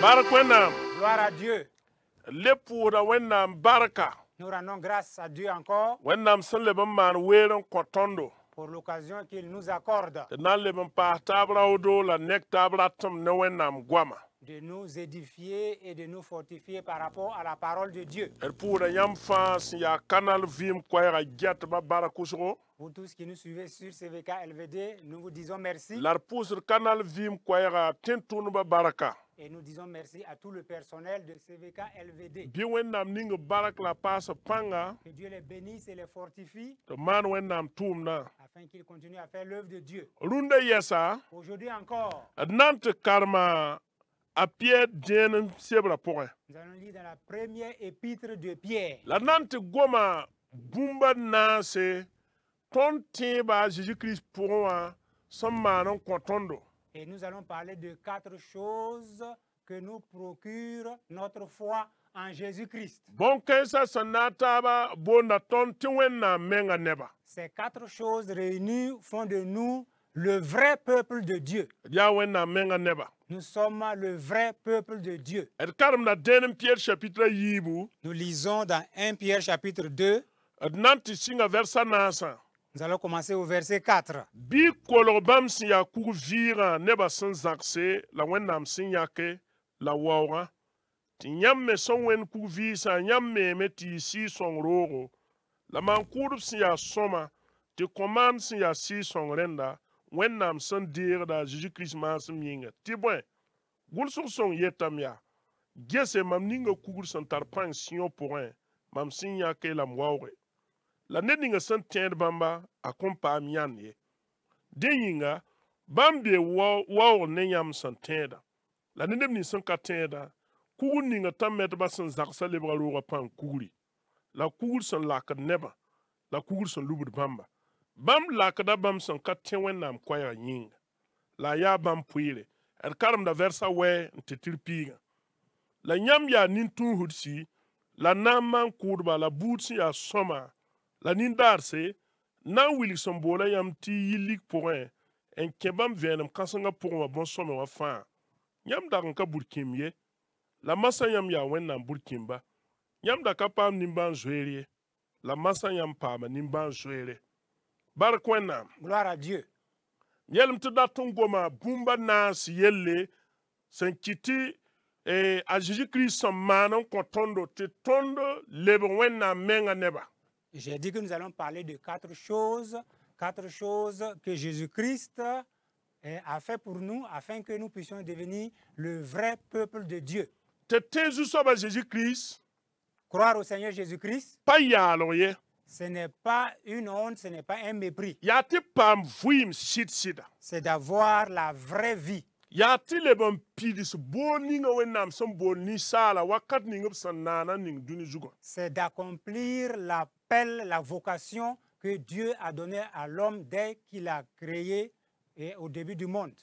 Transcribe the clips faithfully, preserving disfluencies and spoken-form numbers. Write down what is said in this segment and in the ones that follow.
Gloire à Dieu. Nous rendons grâce à Dieu encore pour l'occasion qu'il nous accorde de nous édifier et de nous fortifier par rapport à la parole de Dieu. Vous tous qui nous suivez sur C V K L V D, nous vous disons merci. Et nous disons merci à tout le personnel de C V K L V D. Que Dieu les bénisse et les fortifie afin qu'ils continuent à faire l'œuvre de Dieu. Aujourd'hui encore, nous allons lire dans la première épître de Pierre. Et nous allons parler de quatre choses que nous procure notre foi en Jésus-Christ. Ces quatre choses réunies font de nous le vrai peuple de Dieu. Nous sommes le vrai peuple de Dieu. Nous lisons dans premier Pierre chapitre deux. Nous allons commencer au verset quatre. La nedinga san tẽed bãmba a kõn paam yãnd ye. Dẽ yĩnga, bãmb bee waoog ne yãmb sẽn tẽeda. La ne neb nins sẽn ka tẽeda, kugr ninga tãn-mɛtbã sẽn zagsa lebga roogã pãng kugri. La kugr sẽn lakd nebã, la kugr sẽn lubd bãmba. Bãmb lakda bãmb sẽn ka tẽ Wẽnnaam koɛɛgã yĩnga. La a yaa bãmb pʋɩɩre. D karemda vɛrsa wɛ n tɩ tɩr piigã. La yãmb yaa nin-tũusdsi, la naam maan-kʋʋdba, la buud sẽn yaa sõma, la nindaarse, na n wilg sẽn boola yãmb tɩ yillik pʋgẽ n kẽ bãmb vẽenem kãsengã pʋgẽ wã bõn-sõme wã fãa. Yãmb dag n ka burkĩmb ye, la masã yãmb yaa Wẽnnaam burkĩmba. Yãmb da ka paam nimbãan-zoeer ye, la masã yãmb paama nimbãan-zoeere. Bark Wẽnnaam. Gloire à Dieu. Yelm tɩ dat n goma bũmba naas yelle sẽn kɩ tɩ a Jésus-Christ sẽn maan n kõ tõndo tɩ tõnd lebg Wẽnnaam menga neba. J'ai dit que nous allons parler de quatre choses, quatre choses que Jésus-Christ a fait pour nous afin que nous puissions devenir le vrai peuple de Dieu. Jésus-Christ. Croire au Seigneur Jésus-Christ. Pas yalo ye. Ce n'est pas une honte, ce n'est pas un mépris. C'est d'avoir la vraie vie. C'est d'accomplir l'appel, la vocation que Dieu a donnée à l'homme dès qu'il a créé et au début du monde.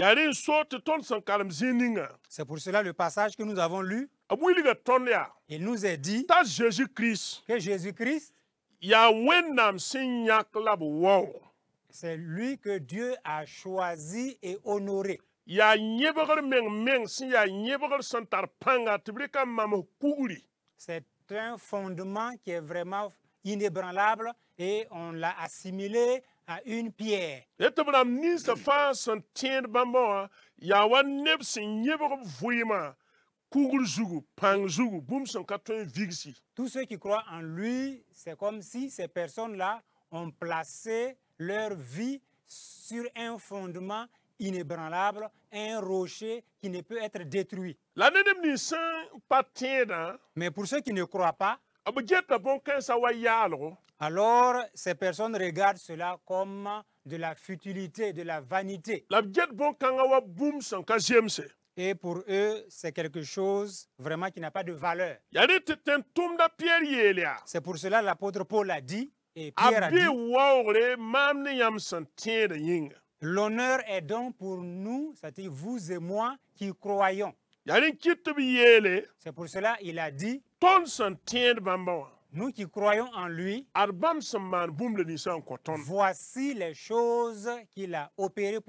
C'est pour cela le passage que nous avons lu. Il nous est dit que Jésus-Christ, c'est lui que Dieu a choisi et honoré. C'est un fondement qui est vraiment inébranlable et on l'a assimilé à une pierre. Tous ceux qui croient en lui, c'est comme si ces personnes-là ont placé leur vie sur un fondement inébranlable, un rocher qui ne peut être détruit. Mais pour ceux qui ne croient pas, alors ces personnes regardent cela comme de la futilité, de la vanité. Et pour eux, c'est quelque chose vraiment qui n'a pas de valeur. C'est pour cela que l'apôtre Paul a dit, et Pierre a dit, l'honneur est donc pour nous, c'est-à-dire vous et moi qui croyons. C'est pour cela qu'il a dit, nous qui croyons en lui, voici les choses qu'il a opérées pour nous.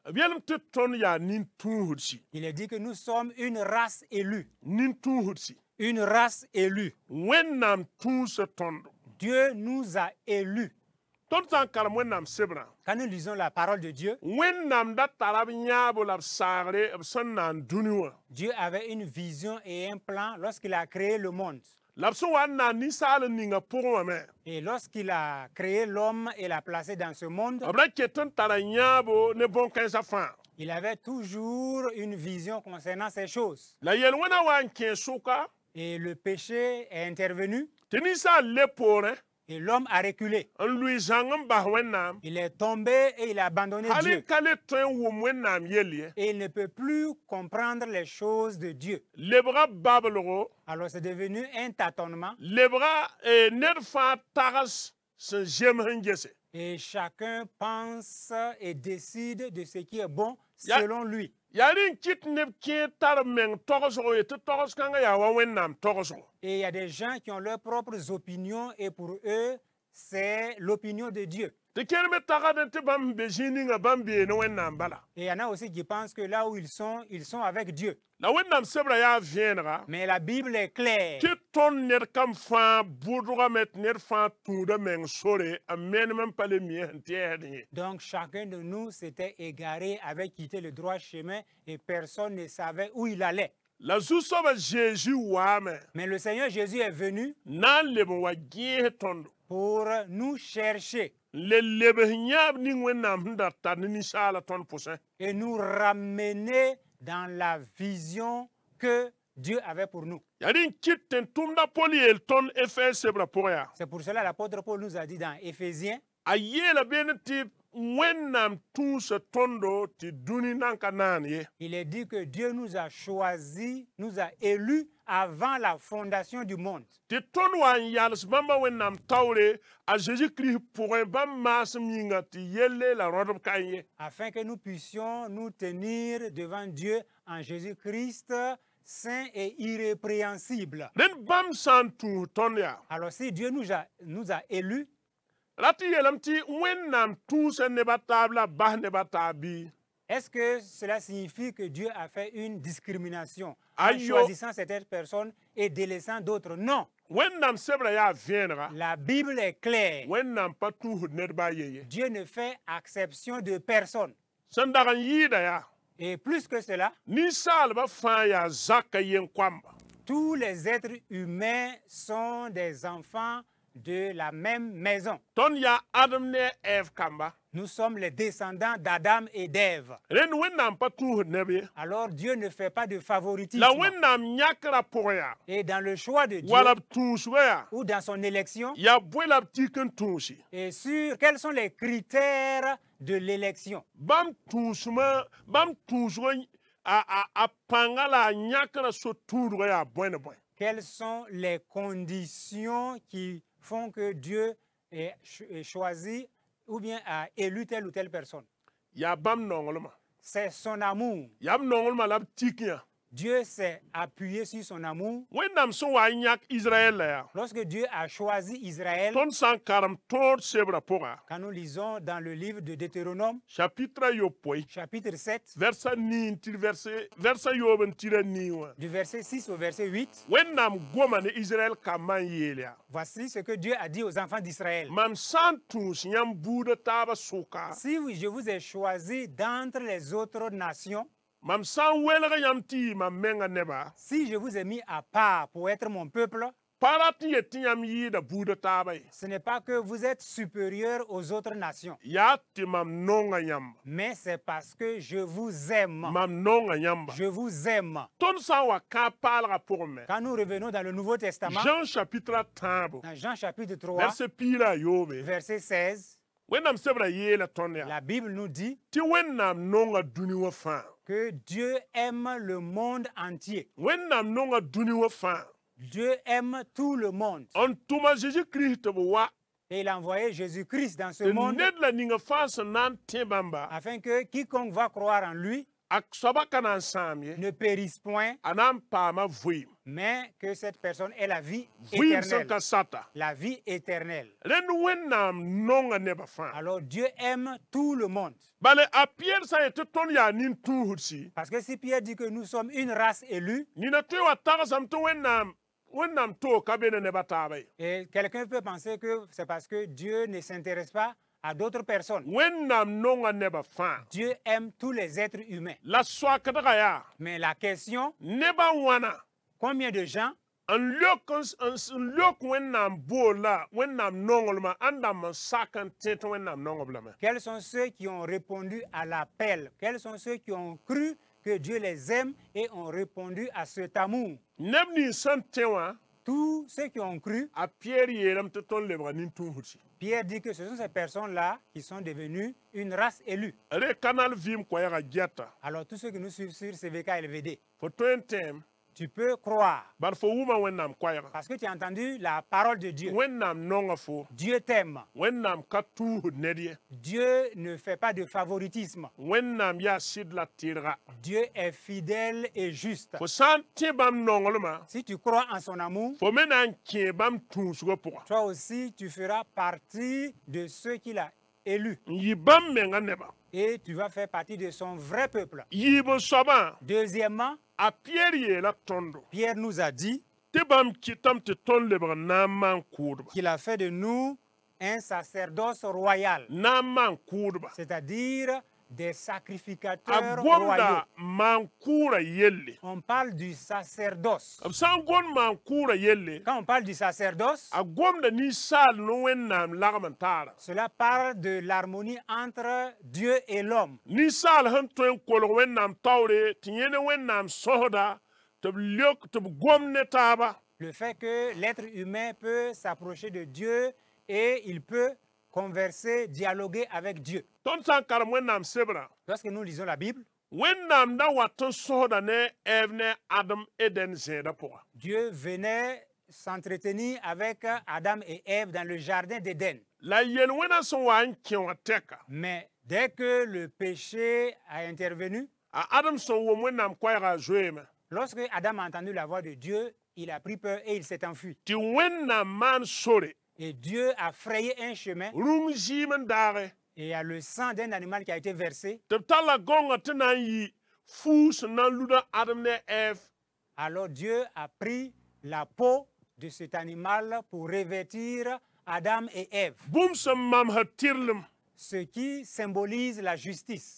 Vielem te ton ya nin tun hutsi. Il est dit que nous sommes une race élue. Nin tun hutsi. Une race élue. Wennam tun se tondo. Dieu nous a élus. Ton san karam wennam sebra. Quand nous lisons la parole de Dieu, Wennam da tarab nyabo lab sagre son nan duniwa. Dieu avait une vision et un plan lorsqu'il a créé le monde. Labso wan nan ni sal ninga pour me. Et lorsqu'il a créé l'homme et l'a placé dans ce monde, Abla keton tara nyabo ne bon kan sa fan. il avait toujours une vision concernant ces choses. La yel wana wan ken suka. Et le péché est intervenu Tenisa le pour et l'homme a reculé. en lui jangam ba wennam. Il est tombé et il a abandonné Hali Dieu. kale ton wom wennam yelie. Et il ne peut plus comprendre les choses de Dieu. Lebra bablo. Alors c'est devenu un tâtonnement Lebra e nerfa taras se jem hengese. et chacun pense et décide de ce qui est bon Ya- selon lui. Yarin kit ne kie tar men togoso et togos kanga ya wa wennam togoso. Et il y a des gens qui ont leurs propres opinions et pour eux, c'est l'opinion de Dieu. Te kerme tagaden te bam bejini nga bam be no wennam bala. Et il y en a aussi qui pensent que là où ils sont, ils sont avec Dieu. La wennam sebra ya vienra. Mais la Bible est claire. Ti ton ner kam fa budura met ner fa tuda men sore amen même pas le mien tierne. Donc chacun de nous s'était égaré, avait quitté le droit chemin et personne ne savait où il allait. La zusoba Jésus wame. Mais le Seigneur Jésus est venu Nan lebo wa gie tondo. pour nous chercher Le lebe nyab ni wennam nda ta ni sala ton poussin. et nous ramener dans la vision que Dieu avait pour nous. Yarin kitten tumda poli el ton Efes sebra poya. C'est pour cela que l'apôtre Paul nous a dit dans Éphésiens, Aye la beneti wennam tout se tondo ti duni nanka nan ye. il est dit que Dieu nous a choisis, nous a élus avant la fondation du monde. Ti ton wan yals bamba wennam tawre a Jésus Christ pour un bam mas minga ti yelle la rodob kanye. Afin que nous puissions nous tenir devant Dieu en Jésus-Christ, saint et irrépréhensible. Den bam san tu ton ya. Alors si Dieu nous a, nous a élus, Lati yelam ti wennam tout se nebatable bah nebatabi. est-ce que cela signifie que Dieu a fait une discrimination en Aïe, yo. choisissant certaines personnes et délaissant d'autres? Non. Wennam sebra ya vienra. La Bible est claire. Wennam pa tu nedba yeye. Dieu ne fait exception de personne. Sandaran yida ya. Et plus que cela, Ni salba fa ya zaka yen kwamba. tous les êtres humains sont des enfants de la même maison. Ton ya Adam ne Eve kamba. Nous sommes les descendants d'Adam et d'Ève. Ren wennam pa tu nebe. Alors Dieu ne fait pas de favoritisme. La wennam nyakra poya. Et dans le choix de Dieu Wala tu ya. ou dans son élection, Ya bwela tiken tunsi. et sur quels sont les critères de l'élection. Bam tunsuma bam tunswa a a a pangala nyakra so tudwa ya bwene bwen. Quelles sont les conditions qui font que Dieu ait ch- ait choisi ou bien a élu telle ou telle personne? Ya bam nongolma. C'est son amour. Yam nongolma lab tikia. Dieu s'est appuyé sur son amour. Wennam so wa nyak Israël ya. Lorsque Dieu a choisi Israël, Ton san karam tor sebra poga. quand nous lisons dans le livre de Deutéronome, Chapitre yo poi. chapitre sept, Versa ni til verse versa yo ben tira niwa. du verset six au verset huit, Wennam goma ne Israël kaman yelia. voici ce que Dieu a dit aux enfants d'Israël. Mam santus nyam buda taba suka. Si oui, je vous ai choisi d'entre les autres nations, Mam san welga yam ti mam menga neba. si je vous ai mis à part pour être mon peuple, Parati yeti yam yida buda taba. ce n'est pas que vous êtes supérieur aux autres nations, Ya ti mam nonga yamba. mais c'est parce que je vous aime. Mam nonga yamba. Je vous aime. Ton san wa ka parla pour me. Quand nous revenons dans le Nouveau Testament, Jean chapitre tabo. dans Jean chapitre trois, Verse pila yobe. verset seize, Wennam sebra yela ton ya. la Bible nous dit Ti wennam nonga duni wa fa. que Dieu aime le monde entier. Wennam nonga duni wa fa. Dieu aime tout le monde. On tuma Jésus Christ bo wa. Et il a envoyé Jésus-Christ dans ce Te monde ned la ninga fa nan tebamba. afin que quiconque va croire en lui ne périsse point, mais que cette personne ait la vie éternelle. La vie éternelle. Alors Dieu aime tout le monde. Parce que si Pierre dit que nous sommes une race élue, et quelqu'un peut penser que c'est parce que Dieu ne s'intéresse pas à d'autres personnes. Dieu aime tous les êtres humains. Mais la question, combien de gens quels sont ceux qui ont répondu à l'appel? Quels sont ceux qui ont cru que Dieu les aime et ont répondu à cet amour? Tous ceux qui ont cru, Pierre dit que ce sont ces personnes-là qui sont devenues une race élue. Alors tous ceux qui nous suivent sur C V K L V D, tu peux croire. Parce que tu as entendu la parole de Dieu. Dieu t'aime. Dieu ne fait pas de favoritisme. Dieu est fidèle et juste. Si tu crois en son amour, toi aussi tu feras partie de ceux qu'il a élus. Et tu vas faire partie de son vrai peuple. Deuxièmement, Pierre nous a dit qu'il a fait de nous un sacerdoce royal, c'est-à-dire des sacrificateurs royaux. On parle du sacerdoce. Quand on parle du sacerdoce, cela parle de l'harmonie entre Dieu et l'homme. Le fait que l'être humain peut s'approcher de Dieu et il peut converser, dialoguer avec Dieu. Lorsque nous lisons la Bible, Dieu venait s'entretenir avec Adam et Ève dans le jardin d'Éden. Mais dès que le péché a intervenu, lorsque Adam a entendu la voix de Dieu, il a pris peur et il s'est enfui. Et Dieu a frayé un chemin. Et il y a le sang d'un animal qui a été versé. Alors Dieu a pris la peau de cet animal pour revêtir Adam et Ève. Ce qui symbolise la justice.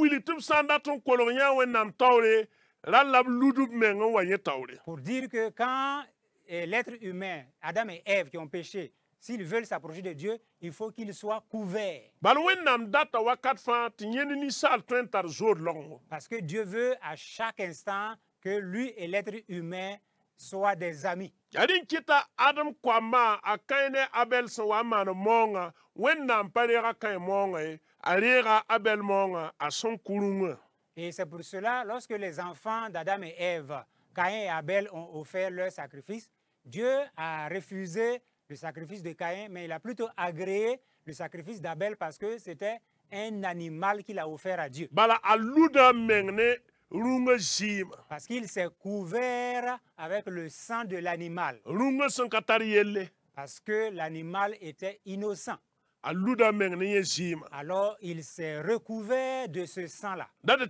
Pour dire que quand l'être humain, Adam et Ève qui ont péché, s'ils veulent s'approcher de Dieu, il faut qu'ils soient couverts. Parce que Dieu veut à chaque instant que lui et l'être humain soient des amis. Et c'est pour cela, lorsque les enfants d'Adam et Ève, Caïn et Abel, ont offert leur sacrifice, Dieu a refusé le sacrifice de Caïn, mais il a plutôt agréé le sacrifice d'Abel parce que c'était un animal qu'il a offert à Dieu. Parce qu'il s'est couvert avec le sang de l'animal. Parce que l'animal était innocent. Alors il s'est recouvert de ce sang-là.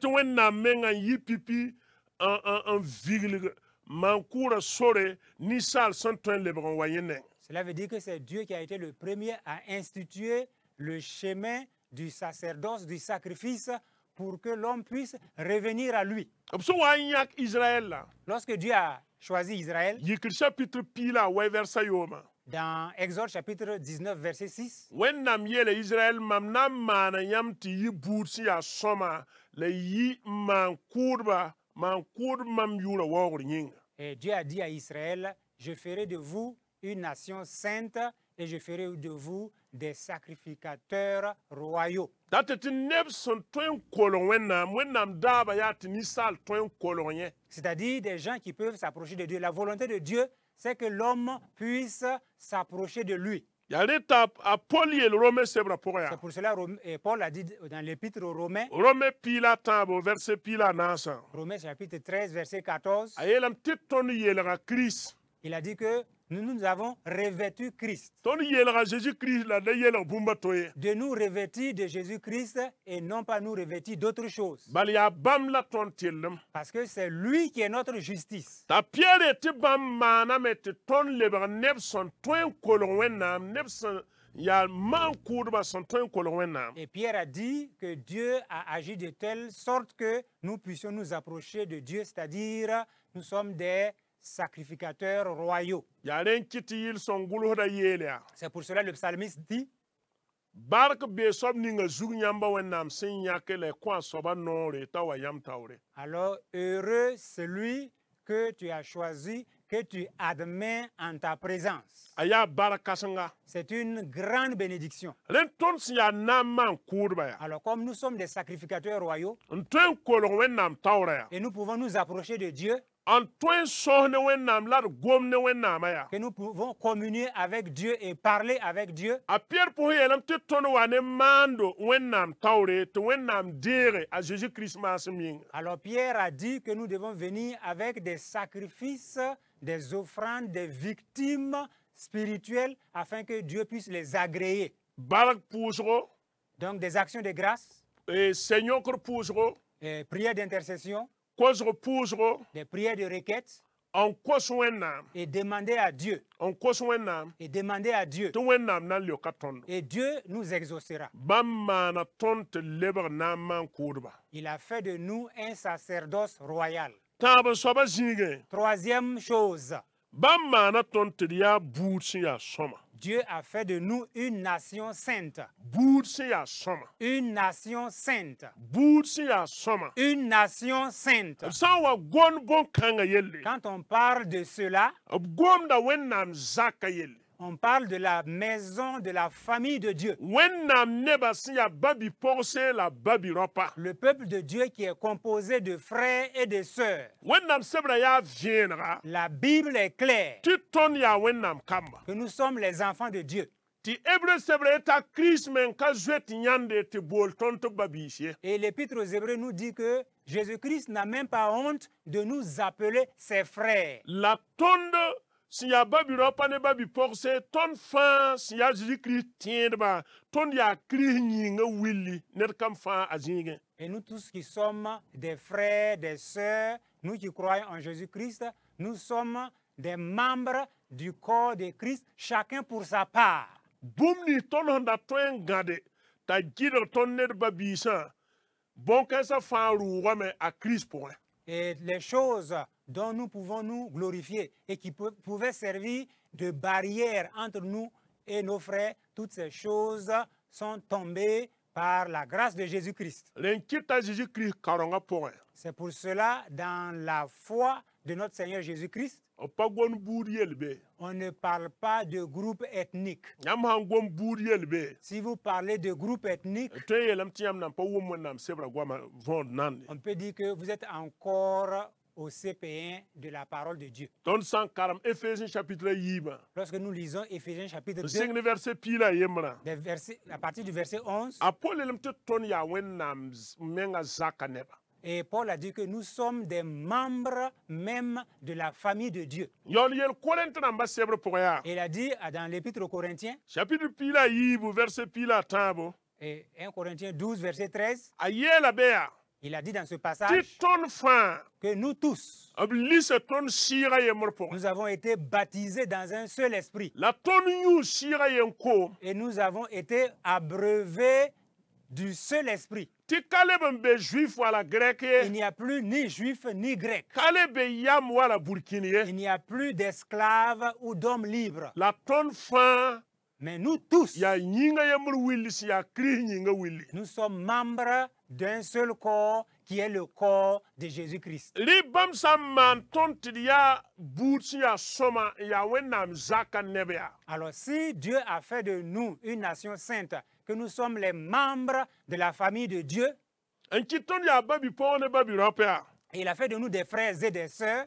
Cela veut dire que c'est Dieu qui a été le premier à instituer le chemin du sacerdoce, du sacrifice, pour que l'homme puisse revenir à lui. Lorsque Dieu a choisi Israël, dans Exode chapitre dix-neuf, verset six, et Dieu a dit à Israël, je ferai de vous une nation sainte et je ferai de vous des sacrificateurs royaux. C'est-à-dire des gens qui peuvent s'approcher de Dieu. La volonté de Dieu, c'est que l'homme puisse s'approcher de lui. Ya reta a Paul yel Romain sebra pour ya. C'est pour cela que Paul a dit dans l'épître aux Romains, Romain pila tabo verset pila nasa. Romains chapitre treize, verset quatorze, Ayelam titon yelra Christ. il a dit que nous nous avons revêtu Christ. Ton yelra Jésus Christ la de yelra bumba toye. De nous revêtir de Jésus-Christ et non pas nous revêtir d'autres choses. Bal ya bam la ton tilem. Parce que c'est lui qui est notre justice. Ta pierre ti bam mana met ton lebra nebson toin kolon wenam nebson ya man kourba son toin kolon wenam. Et Pierre a dit que Dieu a agi de telle sorte que nous puissions nous approcher de Dieu, c'est-à-dire nous sommes des sacrificateurs royaux. C'est pour cela que le psalmiste dit, alors heureux celui que tu as choisi, que tu admets en ta présence. C'est une grande bénédiction. Alors comme nous sommes des sacrificateurs royaux, et nous pouvons nous approcher de Dieu, que nous pouvons communier avec Dieu et parler avec Dieu. Alors Pierre a dit que nous devons venir avec des sacrifices, des offrandes, des victimes spirituelles afin que Dieu puisse les agréer. Donc des actions de grâce, et prières d'intercession, des prières de requête, et demander à Dieu, et demander à Dieu, et Dieu nous exaucera. Il a fait de nous un sacerdoce royal. Troisième chose, Dieu a fait de nous une nation sainte. Une nation sainte. Une nation sainte. Quand on parle de cela, on parle de la maison de la famille de Dieu. Le peuple de Dieu qui est composé de frères et de sœurs. La Bible est claire que nous sommes les enfants de Dieu. Et l'Épître aux Hébreux nous dit que Jésus-Christ n'a même pas honte de nous appeler ses frères. La tonde si ya babi ropa ne babi porse ton fa si ya Jésus-Christ tient ba ton ya Christ nyinga willi net kam fa azinge. Et nous tous qui sommes des frères, des sœurs, nous qui croyons en Jésus-Christ, nous sommes des membres du corps de Christ, chacun pour sa part. Boumni ton honda toen gade ta gido ton net babi sa bon que ça fa rouwa mais à Christ point. Et les choses dont nous pouvons nous glorifier et qui pouvaient servir de barrière entre nous et nos frères, toutes ces choses sont tombées par la grâce de Jésus-Christ. C'est pour cela, dans la foi de notre Seigneur Jésus-Christ, on ne parle pas de groupe ethnique. Si vous parlez de groupe ethnique, on peut dire que vous êtes encore au C P un de la parole de Dieu. Lorsque nous lisons Éphésiens chapitre deux, des versets, à partir du verset onze, et Paul a dit que nous sommes des membres même de la famille de Dieu. Et il a dit dans l'Épître aux Corinthiens, chapitre et un Corinthiens douze, verset treize, il a dit dans ce passage que nous tous, nous avons été baptisés dans un seul esprit. Et nous avons été abreuvés du seul esprit. Il n'y a plus ni juif ni grec. Il n'y a plus d'esclaves ou d'hommes libres. Mais nous tous, nous sommes membres d'un seul corps qui est le corps de Jésus-Christ. Alors si Dieu a fait de nous une nation sainte, que nous sommes les membres de la famille de Dieu, et il a fait de nous des frères et des sœurs,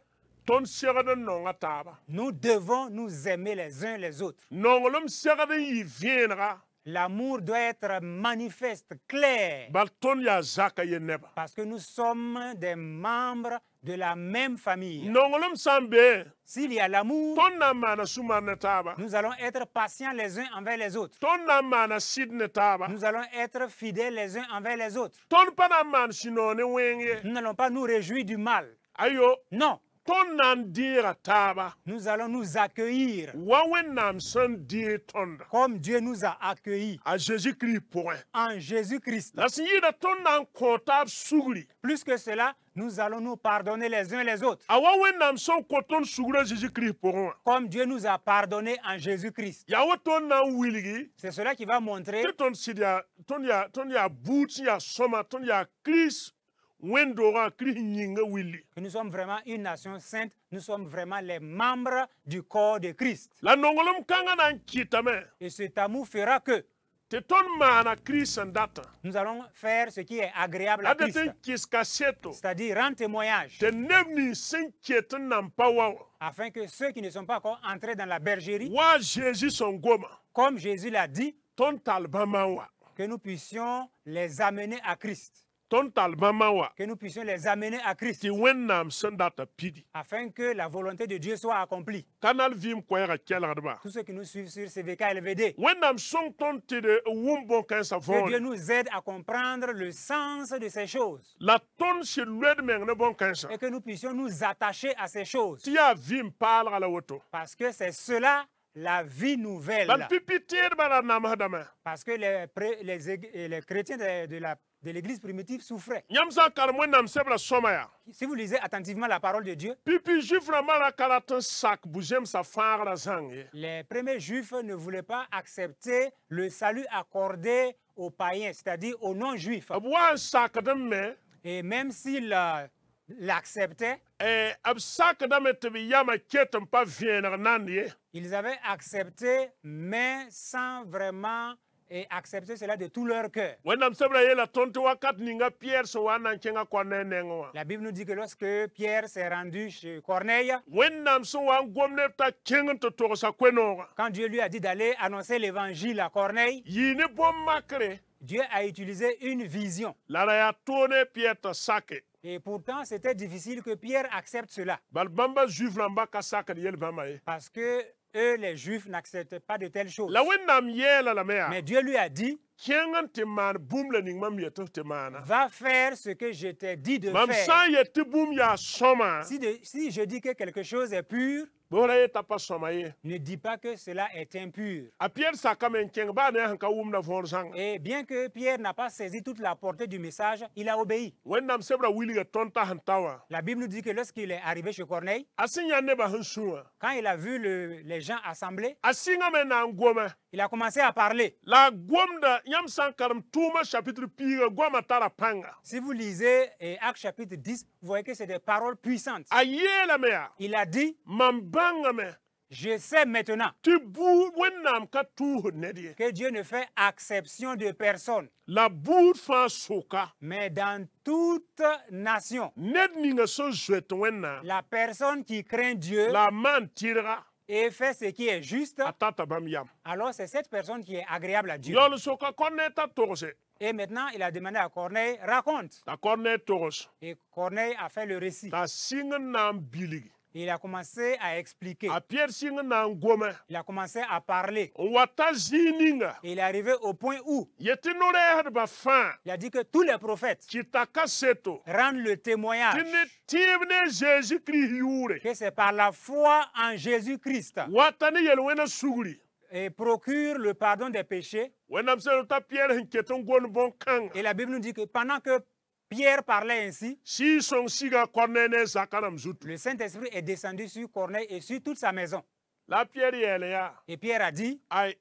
ton segade nonga taba Nous devons nous aimer les uns les autres. nongolum segade yi vienra L'amour doit être manifeste, clair, bal ton ya zaka ye neba parce que nous sommes des membres de la même famille. nongolum sambe S'il y a l'amour, ton na mana sumarne taba nous allons être patients les uns envers les autres. ton na mana sidne taba Nous allons être fidèles les uns envers les autres. ton pana man sinone wenge Nous n'allons pas nous réjouir du mal. ayo Non, ton nan dira taba nous allons nous accueillir wa wennam san di tonda comme Dieu nous a accueillis a Jésus Christ point en Jésus-Christ. la siyida ton nan kontab sugri Plus que cela, nous allons nous pardonner les uns les autres, awa wennam son koton sugra Jésus Christ point comme Dieu nous a pardonné en Jésus-Christ. ya wa ton nan wiligi C'est cela qui va montrer te ton sidia ton ya ton ya boot ya soma ton ya Christ wendora Christ nyinga willi que nous sommes vraiment une nation sainte, nous sommes vraiment les membres du corps de Christ. la nongolum kanga nan kitame Et cet amour fera que te ton mana Christ andata nous allons faire ce qui est agréable à Christ, adeten kiska seto c'est-à-dire rendre témoignage, te nebni sen ketan nan pawa afin que ceux qui ne sont pas encore entrés dans la bergerie, wa Jésus son goma comme Jésus l'a dit, ton talbamawa que nous puissions les amener à Christ, ton talbamawa que nous puissions les amener à Christ, ti wennam sandata pidi afin que la volonté de Dieu soit accomplie. kanal vim koyra kelarba Tous ceux qui nous suivent sur C V K L V D, wennam son ton te de wumbon kan sa que Dieu von nous aide à comprendre le sens de ces choses la ton se led meng ne bon kan sa et que nous puissions nous attacher à ces choses, ti ya vim parla la woto parce que c'est cela la vie nouvelle. bal pipiter bala nam hadama Parce que les, pré- les, ég- les chrétiens de, de la- de l'église primitive souffraient. nyam sa kar wennam sebla somaya Si vous lisez attentivement la parole de Dieu, pipi juif na mala karatan sak bujem sa fara zange les premiers juifs ne voulaient pas accepter le salut accordé aux païens, c'est-à-dire aux non-juifs. abwa sak me Et même s'ils euh, l'acceptaient, eh ab sak dame te bi yama ketam pa viener nandie ils avaient accepté, mais sans vraiment et accepter cela de tout leur cœur. wennam sebla yela tonte wakat ninga Pierre so wana kenga kwa nenengo La Bible nous dit que lorsque Pierre s'est rendu chez Corneille, wennam so wan gomne ta kenga to to sa kwenoga quand Dieu lui a dit d'aller annoncer l'évangile à Corneille, yini bom makre Dieu a utilisé une vision. lara ya tone Pierre ta sake Et pourtant, c'était difficile que Pierre accepte cela. bal bamba juif lamba ka sake yel bamba ye Parce que eux, les Juifs, n'acceptaient pas de telles choses. la wennam yela la mea Mais Dieu lui a dit, kenga te man bum le ning mam yeto te mana va faire ce que je t'ai dit de mam faire. sa yete bum ya soma Si, de- si je dis que quelque chose est pur, bora ye tapa soma ye ne dis pas que cela est impur. a Pierre saka men kenga ba ne hanka wum na for zanga Et bien que Pierre n'a pas saisi toute la portée du message, il a obéi. wennam sebra wili ga tonta hantawa La Bible nous dit que lorsqu'il est arrivé chez Corneille, asinya ne ba hansuwa quand il a vu le- les gens assemblés, asinga men na ngoma il a commencé à parler. la gwamda yam sankaram tuma chapitre piga gwama tara panga Si vous lisez eh, Actes chapitre dix, vous voyez que c'est des paroles puissantes. ayela mea Il a dit, mambanga me je sais maintenant ti bu wennam ka tu nedie que Dieu ne fait acception de personne, la bout fa soka mais dans toute nation, ned ninga so zwet wenna la personne qui craint Dieu la man tira et fait ce qui est juste, atata bam yam alors c'est cette personne qui est agréable à Dieu. yol soka konne ta torse Et maintenant, il a demandé à Corneille, raconte. ta konne torse Et Corneille a fait le récit. ta singa nam biligi Il a commencé à expliquer. a Pierre singa nam goma Il a commencé à parler. wata zininga Et il est arrivé au point où yeti nore had ba fa il a dit que tous les prophètes kitaka seto rendent le témoignage tini tibne Jésus Christ yure que c'est par la foi en Jésus-Christ watani yel wena suguri et procure le pardon des péchés. wena mse ta Pierre hinketon gon bon kanga Et la Bible nous dit que pendant que Pierre parlait ainsi, si son siga kornene zakanam zutu le Saint-Esprit est descendu sur Corneille et sur toute sa maison. la Pierre yele ya Et Pierre a dit, ay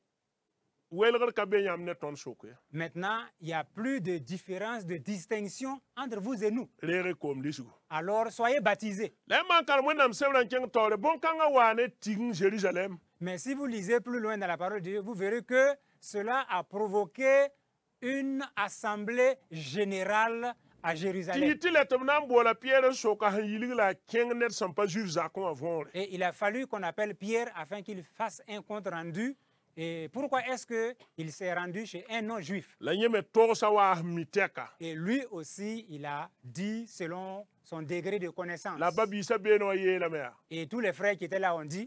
welgar ka be yam ne ton soku ya maintenant, il n'y a plus de différence, de distinction entre vous et nous. rere kom lisu Alors, soyez baptisés. le man kar wena mse ran keng tore bon kanga wane ting Jérusalem Mais si vous lisez plus loin dans la parole de Dieu, vous verrez que cela a provoqué une assemblée générale à Jérusalem. Et il a fallu qu'on appelle Pierre afin qu'il fasse un compte rendu. Et pourquoi est-ce qu'il s'est rendu chez un non-juif? Et lui aussi, il a dit selon son degré de connaissance. Et tous les frères qui étaient là ont dit,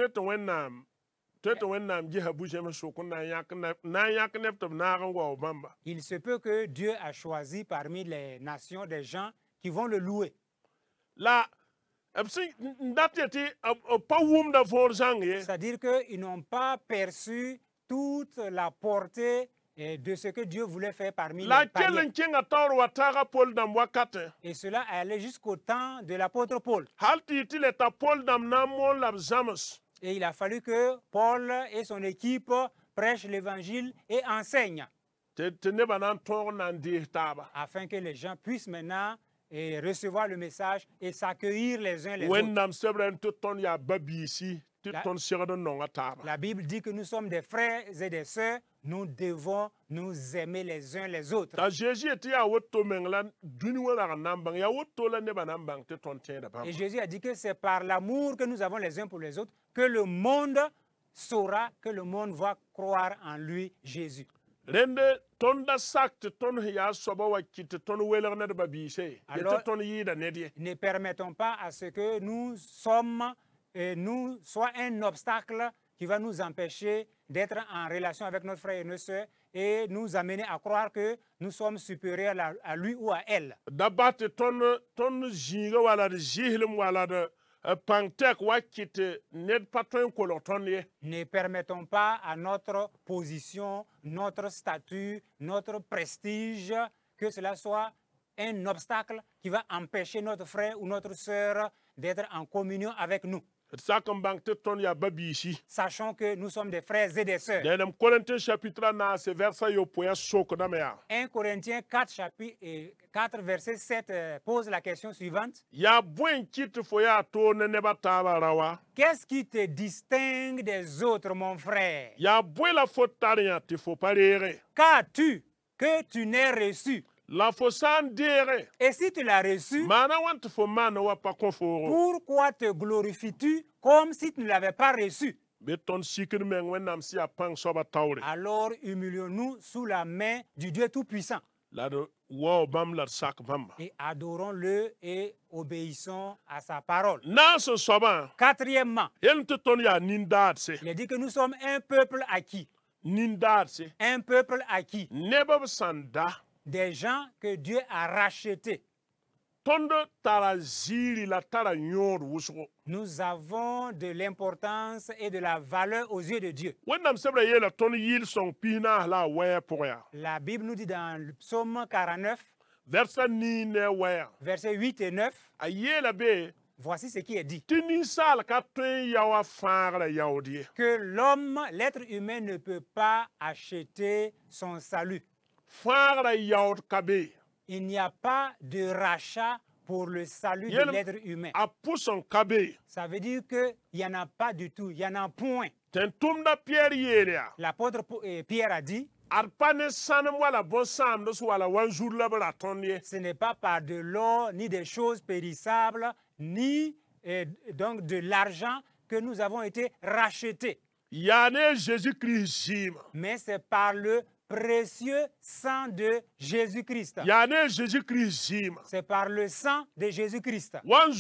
il se peut que Dieu a choisi parmi les nations des gens qui vont le louer. Là, c'est-à-dire qu'ils n'ont pas perçu toute la portée de ce que Dieu voulait faire parmi les païens. Et cela allait jusqu'au temps de l'apôtre Paul. Et il a fallu que Paul et son équipe prêchent l'évangile et enseignent. Afin que les gens puissent maintenant et recevoir le message et s'accueillir les uns les autres. La, la Bible dit que nous sommes des frères et des sœurs, nous devons nous aimer les uns les autres. Et Jésus a dit que c'est par l'amour que nous avons les uns pour les autres que le monde saura, que le monde va croire en lui, Jésus. Alors, ne permettons pas à ce que nous sommes, et nous soit un obstacle qui va nous empêcher d'être en relation avec notre frère et nos sœurs et nous amener à croire que nous sommes supérieurs à, à lui ou à elle. Ne permettons pas à notre position, notre statut, notre prestige, que cela soit un obstacle qui va empêcher notre frère ou notre sœur d'être en communion avec nous. Sachons que nous sommes des frères et des sœurs. un Corinthiens quatre, chapitre, quatre verset sept pose la question suivante. Qu'est-ce qui te distingue des autres, mon frère? Qu'as-tu que tu n'aies reçu? Et si tu l'as reçu, pourquoi te glorifies-tu comme si tu ne l'avais pas reçu? Alors humilions-nous sous la main du Dieu Tout-Puissant. Et adorons-le et obéissons à sa parole. Quatrièmement, il a dit que nous sommes un peuple acquis. Un peuple acquis. Des gens que Dieu a rachetés. Nous avons de l'importance et de la valeur aux yeux de Dieu. La Bible nous dit dans le psaume quarante-neuf, versets huit et neuf, voici ce qui est dit. Que l'homme, l'être humain, ne peut pas acheter son salut. Il n'y a pas de rachat pour le salut de l'être humain. Ça veut dire qu'il n'y en a pas du tout, il n'y en a point. L'apôtre Pierre a dit, ce n'est pas par de l'or, ni des choses périssables, ni eh, donc de l'argent que nous avons été rachetés. Mais c'est par le précieux sang de Jésus-Christ. C'est par le sang de Jésus-Christ.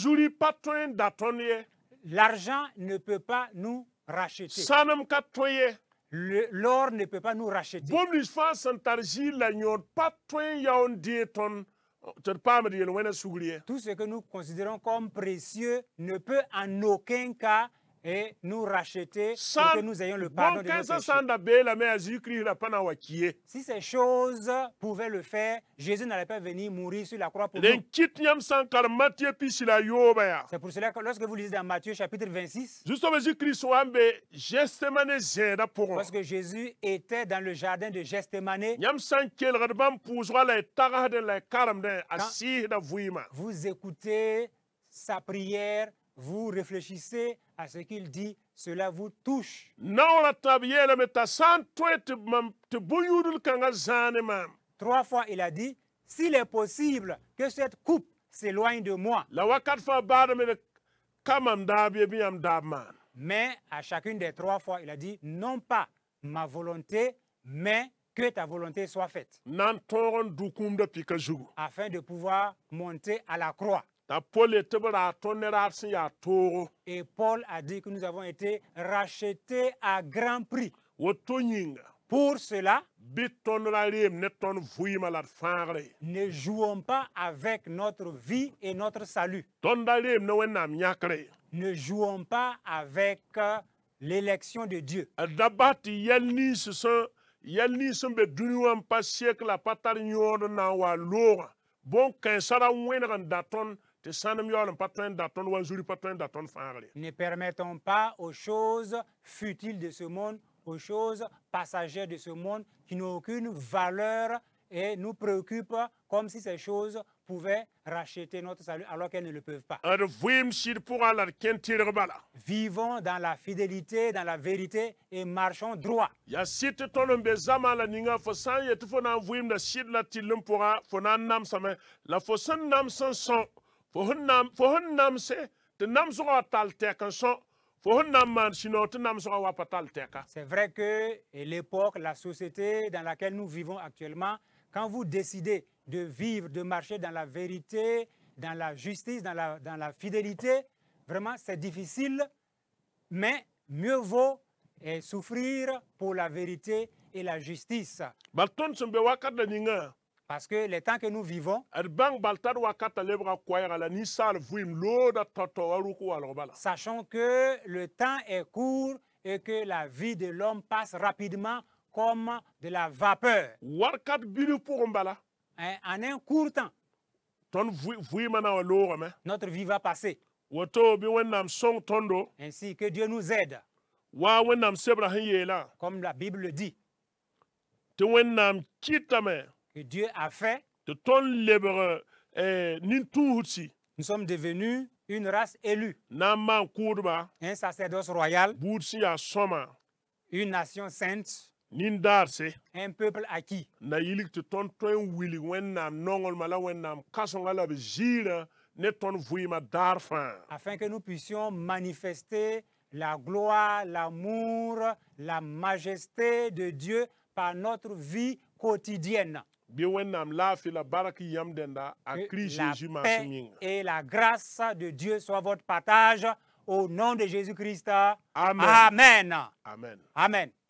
L'argent ne peut pas nous racheter. L'or ne peut pas nous racheter. Tout ce que nous considérons comme précieux ne peut en aucun cas et nous racheter pour que nous ayons le pardon de nos péchés. Si ces choses pouvaient le faire, Jésus n'allait pas venir mourir sur la croix pour nous. C'est pour cela que lorsque vous lisez dans Matthieu chapitre vingt-six, lorsque Jésus était dans le jardin de Gethsémani, vous écoutez sa prière, vous réfléchissez à ce qu'il dit, cela vous touche. Trois fois il a dit, s'il est possible que cette coupe s'éloigne de moi. La wakat fa bada me kamam dabi bi am dabman. Mais à chacune des trois fois, il a dit, non pas ma volonté, mais que ta volonté soit faite. Nan toron dukum de pika jugu. Afin de pouvoir monter à la croix. Ta Paul et tebra tonera si ya toro. Et Paul a dit que nous avons été rachetés à grand prix. Woto nyinga. Pour cela, ne jouons pas avec notre vie et notre salut. Ne jouons pas avec l'élection de Dieu. Ne permettons pas aux choses futiles de ce monde, aux choses passagères de ce monde qui n'ont aucune valeur et nous préoccupent comme si ces choses pouvaient racheter notre salut alors qu'elles ne le peuvent pas. Vivons dans la fidélité, dans la vérité et marchons droit. C'est vrai que l'époque, la société dans laquelle nous vivons actuellement, quand vous décidez de vivre, de marcher dans la vérité, dans la justice, dans la, dans la fidélité, vraiment c'est difficile, mais mieux vaut eh, souffrir pour la vérité et la justice. Parce que les temps que nous vivons, sachons que le temps est court et que la vie de l'homme passe rapidement comme de la vapeur. En un court temps, notre vie va passer. Ainsi que Dieu nous aide. Comme la Bible le dit. Que Dieu a fait, nous sommes devenus une race élue, un sacerdoce royal, une nation sainte, un peuple acquis, afin que nous puissions manifester la gloire, l'amour, la majesté de Dieu par notre vie quotidienne. Que la paix et la grâce de Dieu soient votre partage au nom de Jésus-Christ. Amen. Amen. Amen. Amen.